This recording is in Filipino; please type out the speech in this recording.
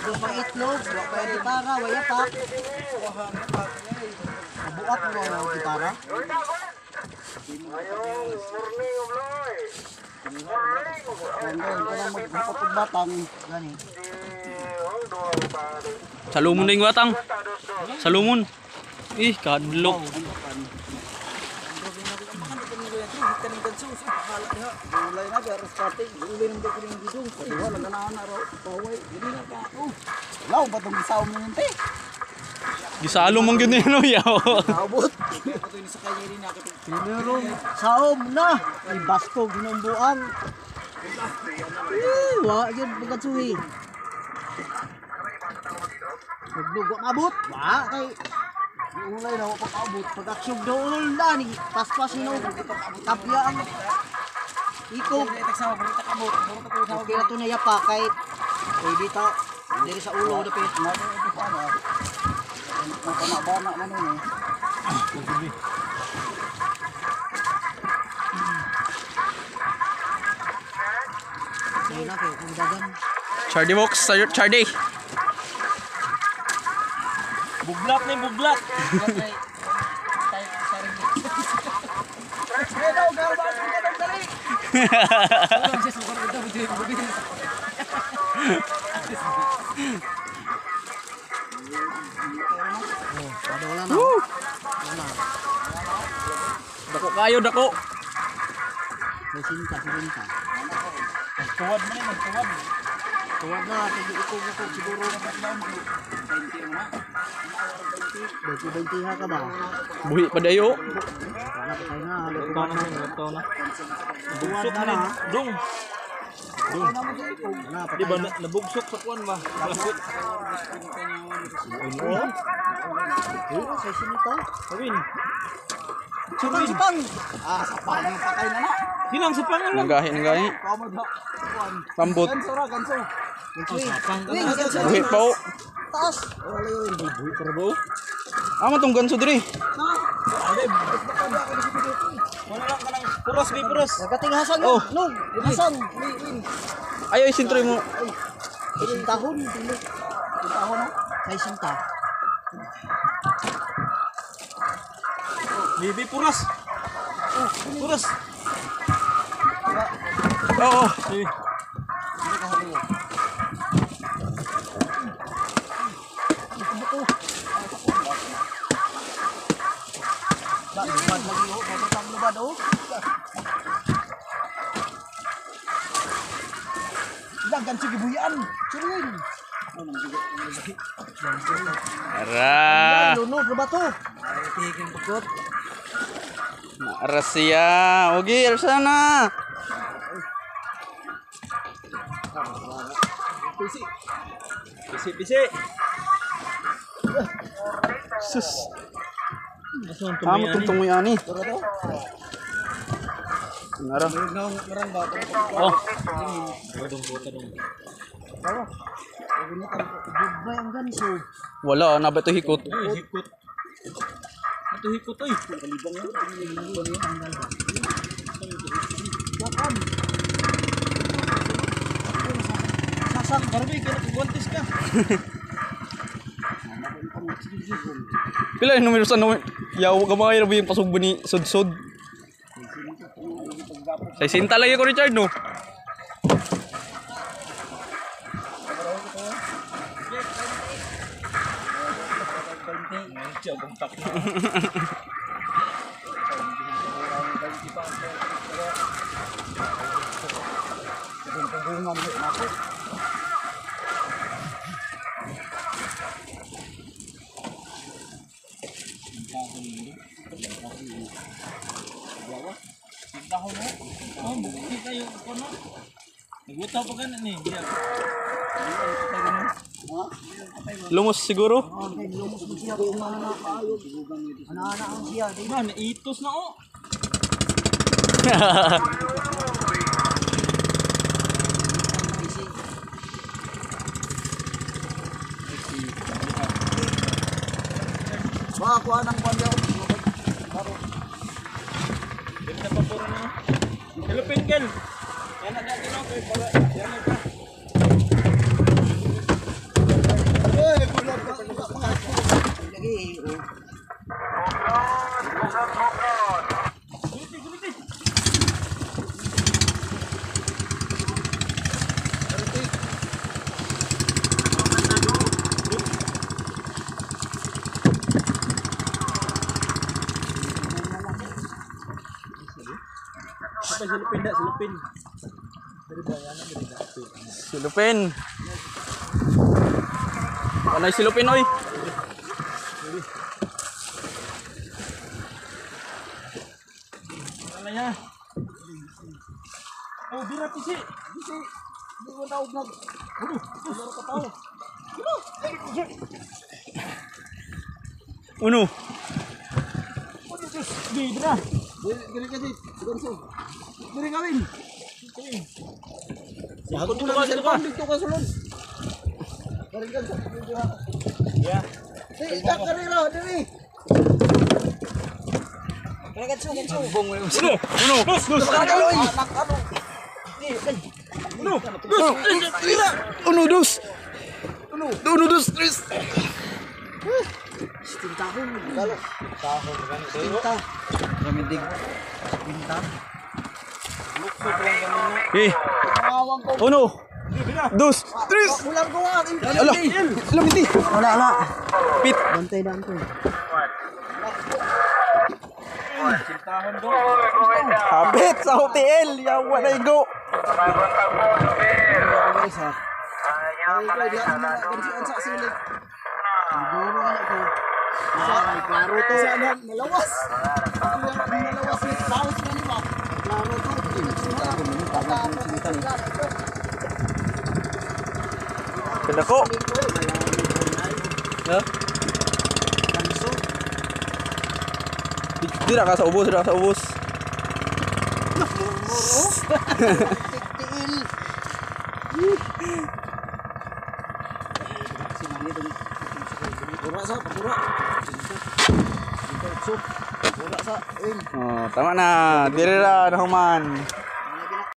pang itlog, wa pa yung gitara, waya pa. Nabuak mo ang gitara. Ito lang magpapag batang. Gani. Salumon na yung watang. Salumon. Ih, kadlok. Ulay na pero starting, ulay ng dakiling gidong. Wala na na raw paway. Dili na ka. Law ba tong gisaw mo ninte? Gisalo mong gyud ni ano yaw. Abot. Pero saom na. Ibastog ng buang. Wa gyud pagkatsuhi. Nagdugo abot. Wa kay ulay na wa abot. Pagaksyog do ulay na ni paspas no. Kapya ang iko. Okay na to na yapa kay dito diri sa ulo dapit. Bana man ni. Sige na kay kung dagan. Chardy box, Chardy. Buglat na yung buglat. Wala na. Dako kayo, dako. May sinta. Tuwad mo na yun, tuwad. Tuwag na, iko siguro. 20 ha ka ba? Buhi pa dayo. Wala pa tayo na. Ito na. Bugsok na na. Dong. Wala pa Di ba tayo. nabugsok sa kuwan ba? Lasot. Sa sinita. Kawin. Sipang! Sapang yung patay na na. Hinang sa pangalan. Nanggahi. Kamad ha. Pambot. Ganso. Wing, ganso. Buhi pa o. Taas. Wala yun. Buhi para ba? Ama tong ganso diri. Wala lang ka ng puros, may puros. Nagating hasang Oh. yun. No, hasang. Wing. Ayo isintroy mo. Isang tahon. Isang tahon ha. Sa isang tahon. Bibi puros. Puros. Oo. Sige. Dagan sige buyan. Suruin. Ara. Lunod na ba to? Tiging pagkot. Ara siya. Ogi, sana. Pisi. Sus. Asong Amo tong tunguyani. Tara to. Ara. Marang ba to? Oh. Dong puta dong. Tawa. Ini kan goodbye ang ganso. Wala na ba to hikot? Hikot. Ito hikot oy. Kalibang yan. Bakam. Sasang Barbie ka nagwantis ka. Pila yung numero sa numero? Yaw, gamay na ba yung pasugbo ni Sudsud? Sa isinta lagi ko, Richard, no? Jabang tak. Oh, bukti kayo ko no. Nagutaw pa ganun eh. Diya. Lumos siguro? Lumos mo siya kung nananakayod. Ana-ana ang siya. Diba, naitos na oh. Kuha ng panyaw. Ganda pa puro na. Hello, Pinkel. Yan na dati no. Yan na pa. silupin dah, silupin. Silupin. Panay silupin oy. Alanya. Oh, bira pisi. Kasi, hindi ko tawag na. Ano ka tao? Uno. Bira. Gili ka din. Sigurso. Gili kawin. Yakot Dito ka, dito ka. Dito ka sulod. Galing ka sa video ha. Ya. Ika karira, diri. Galing ka sa Uno. Uno. Uno, dos. Uno, dos, tres. Tinta ko. Galo. Tinta. Ramidig. Tinta. Eh. Awang ko. Uno. Dos, tres. Ulang ko nga. Ala. Ala binti. Ala. Pit. Bantay. Sintahon do. Habit sa hotel. Yawa na igo. Guys ha. Ay, ko diha na gansian sa silid. Siguro na ako. Klaro to. Sana malawas. Malawas ni Paus na ni ba? Klaro to. Tinta ko ni tinta. Kedako. Ha? Kanso. Tidak ka sa ubos, tidak sa ubos. Tiil. Pura sa, pura. Pura sa. Oh, tama na. Diri ra na human.